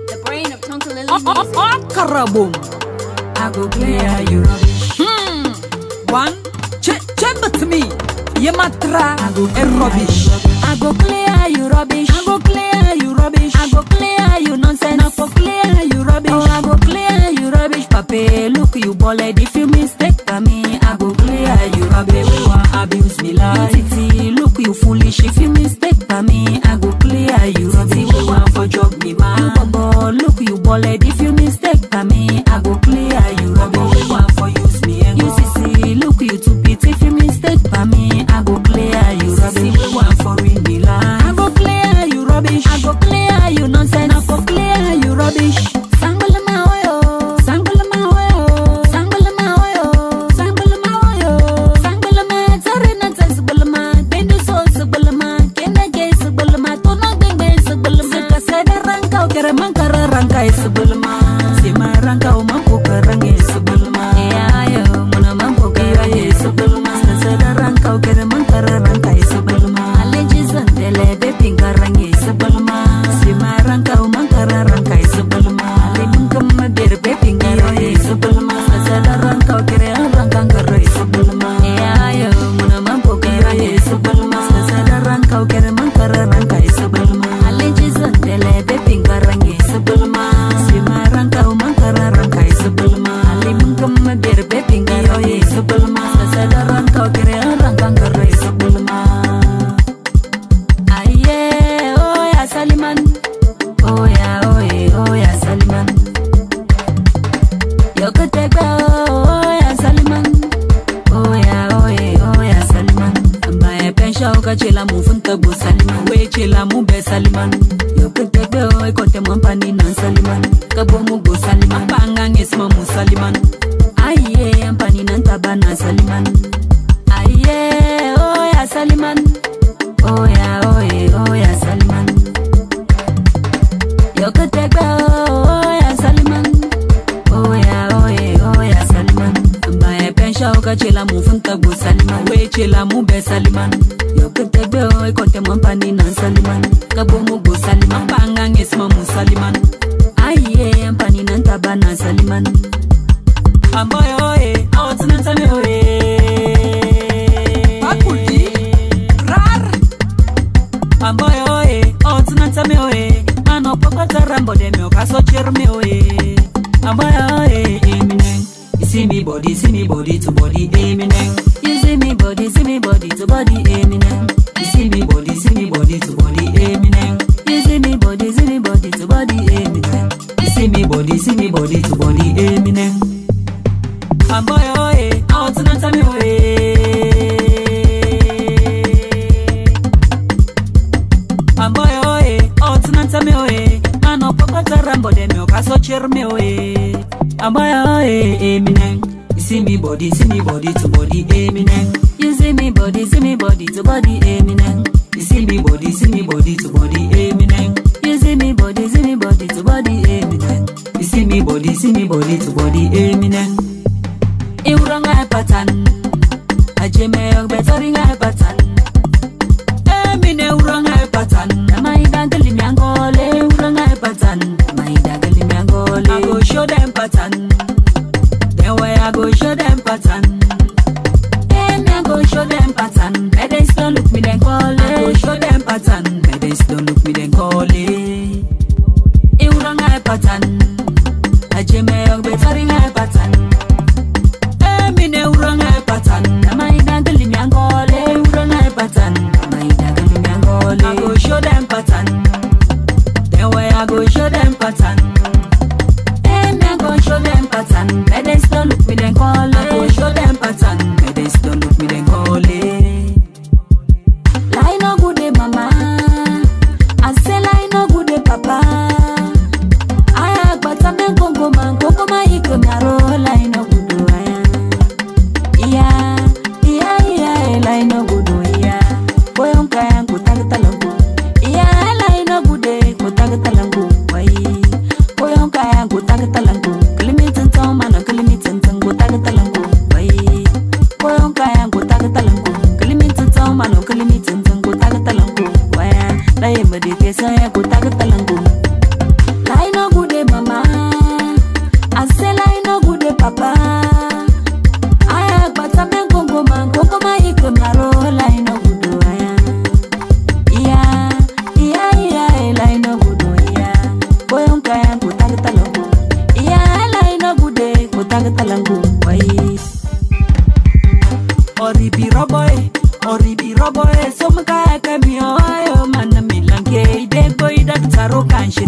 The brain of Tonka Lily music. Karaboom. I go clear you rubbish. One. Chamber to me. Yematra. I go rubbish. I go clear you rubbish. I go clear you rubbish. I go clear you nonsense. I go clear you rubbish. Oh, I go clear you rubbish, Papa. Look you bullet. If you mistake for me, I go clear you rubbish. You want abuse me like titi. Look you foolish. If you mistake for me, I go clear you rubbish. You want for job me man. You bubble. Look you bullet. If you mistake for me, I go clear you rubbish. You want for use me. You see, look you too pity. If you mistake for me, I go clear you rubbish. You want for ring me line. I go clear you rubbish. I go clear you nonsense. I go clear you rubbish. Chela mu funta bu Saliman, we chela mu be Saliman. Yo kete be o kote mampani nan Saliman. Kabo mu go Saliman, pangang esma mu Saliman. Aye, ampani nan tabana Saliman. Aye, oh ya Saliman. Oh ya Saliman. Yo kete be o ya Saliman. Oh ya Saliman. Ambaye pensha o chela mu funta bu Saliman, we chela mu be Saliman. Kutebe oi kote mampani nan Saliman. Kabo mu go Saliman, pangang esma mu Saliman. Aye, ampani nan tabana Saliman. Amboy oye, awatuna tame oye. Bakuli, rar. Amboy oye, awatuna tame oye. Ano popata rambo de me okaso cherme oye. Amboy oye, Eminem. You see me body to body, Eminem. You see me body to body, Eminem. You see me body to body, Eminem. You see me body to body, Eminem. You see me body to body, Eminem. Amboy oye, awatuna tame oye. Amboy oye, awatuna tame oye. Ano popata rambo de me okaso cherme oye. Amboy oye, Eminem. You see me body to body, Eminem. You see me body to body, Eminem. You see me body to body, Eminem. You see me body to body, Eminem. You see me body to body, Eminem. Iuranga patan, ajeme og betoringa patan. Eminem uranga patan, maida galim yangole uranga patan, maida galim yangole. I go show them patan. I go show them pattern. I go show them pattern. Ladies don't look me then call it. I go show them pattern. Ladies don't look me then call it. You don't have pattern. I jeme og betoring have pattern. Me ne urang have pattern. My dangle me angole. You don't have pattern. My dangle me angole. I go show them pattern. Then why I go show them pattern. I go show them pattern. Ladies don't look me then call it. I go show them pattern. Ladies don't look me then call it. Lie no good day, mama. I say lie no good day, papa. I have but I'm a Congo man. Congo man, he come here. Lie no good day. Yeah. Lie no good day. Yeah. Boy, I'm kaya ko tagatalango. Yeah, lie no good day. Ko tagatalango. Why? Boy, I'm kaya ko tagatalango. Kilimitan to man, kilimitan tango tagatalango. Why? Boy, I'm kaya ko tagatalango. Kilimitan to man, kilimitan tango tagatalango. Why? Lie mo di kesa ya ko tagatalango. Lie no good.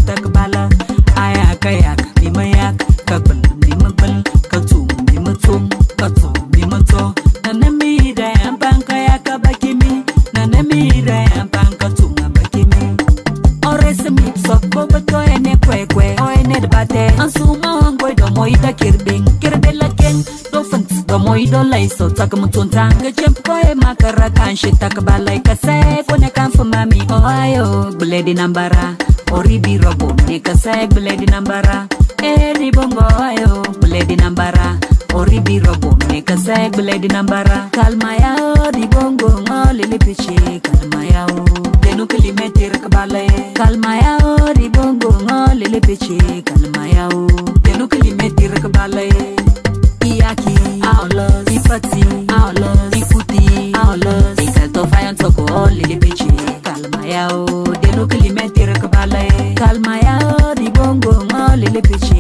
takbala ayak ayak mimayak kabal mimabal katum mimatum katum mimato nanamira ampanka yakabakimi nanamira ampanka tumabakimi oresmi sokko bato ene kwekwe o ene debate ansuma ngoi do moida kirbela ken do fant do moido laiso takamtunta ngechempo e makara kanshi takbala kase kone kanfu mami oyo bledi nambara oribi robo nekase bledi nambara eri bongo ayo bledi nambara oribi robo nekase bledi nambara kalma ya di bongo ngolele piche kalma ya denu kilimetir kabale kalma ya di bongo ngolele piche kalma ya denu kilimetir kabale iyaki aulos ipati aulos ifuti aulos ikalto fayan toko olele piche kalma ya denu kilimetir kabale kalma ya di bongo ngolele piche